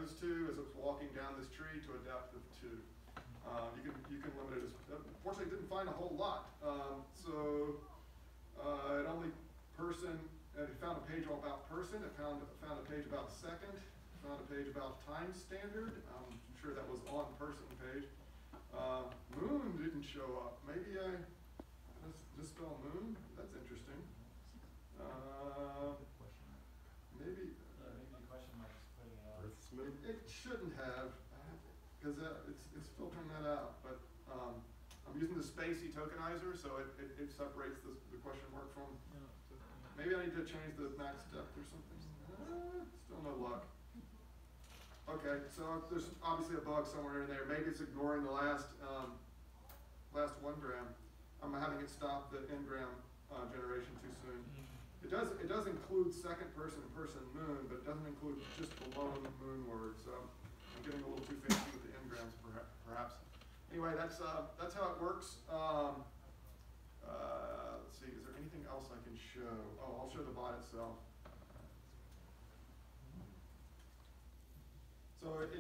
chose to as it was walking down this tree to a depth of 2. You can limit it as, unfortunately it didn't find a whole lot. It only it found a page all about person, it found a page about second, found a page about time standard. I'm sure that was on person page. Moon didn't show up. Maybe I just spell moon? That's interesting. Maybe the question mark's putting it on. Earth's moon? it shouldn't have, because it's filtering that out. But I'm using the spacey tokenizer, so it separates the question mark from. Maybe I need to change the max depth or something. Still no luck. Okay, so there's obviously a bug somewhere in there. Maybe it's ignoring the last 1 gram. I'm having it stop the n-gram generation too soon. It does include second person and person moon, but it doesn't include just the lone moon word. So I'm getting a little too fancy with the n-grams perhaps. Anyway, that's how it works. Let's see, is there anything else I can show? Oh, I'll show the bot itself. So